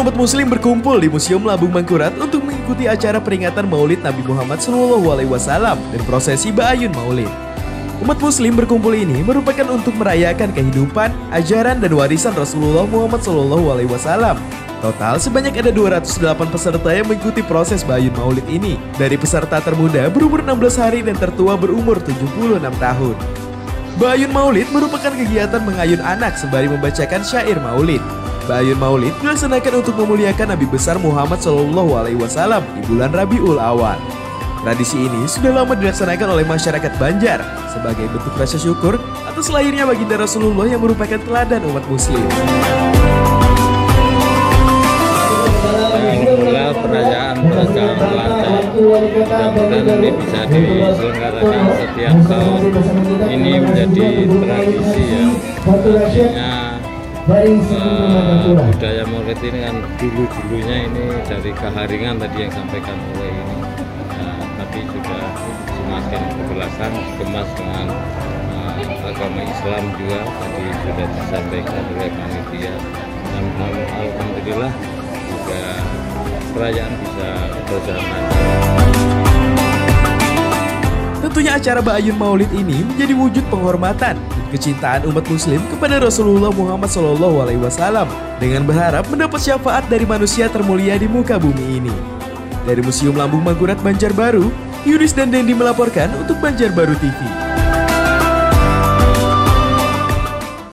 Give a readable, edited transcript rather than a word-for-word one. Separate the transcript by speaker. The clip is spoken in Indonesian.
Speaker 1: umat muslim berkumpul di Museum Lambung Mangkurat untuk mengikuti acara peringatan Maulid Nabi Muhammad SAW dan prosesi Ba'ayun Maulid. Umat muslim berkumpul ini merupakan untuk merayakan kehidupan, ajaran dan warisan Rasulullah Muhammad SAW. Total sebanyak ada 208 peserta yang mengikuti proses Ba'ayun Maulid ini. Dari peserta termuda berumur 16 hari dan tertua berumur 76 tahun. Ba'ayun Maulid merupakan kegiatan mengayun anak sembari membacakan syair Maulid. Ba'ayun Maulid dilaksanakan untuk memuliakan Nabi besar Muhammad SAW di bulan Rabiul Awal. Tradisi ini sudah lama dilaksanakan oleh masyarakat Banjar sebagai bentuk rasa syukur atas lahirnya baginda Rasulullah yang merupakan teladan umat muslim.
Speaker 2: Alhamdulillah perayaan berjalan lancar. Mudah-mudahan ini bisa diselenggarakan setiap tahun. Ini menjadi tradisi yang artinya budaya Maulid ini kan dulu-dulunya ini dari Keharingan tadi yang sampaikan oleh ini, tapi sudah semakin kejelasan dikemas dengan agama Islam juga tadi sudah disampaikan oleh panitia. Dan alhamdulillah juga perayaan bisa berjalan lancar.
Speaker 1: Tentunya acara Ba'ayun Maulid ini menjadi wujud penghormatan dan kecintaan umat muslim kepada Rasulullah Muhammad SAW dengan berharap mendapat syafaat dari manusia termulia di muka bumi ini. Dari Museum Lambung Mangkurat Banjarbaru, Yudis dan Dendi melaporkan untuk Banjarbaru TV.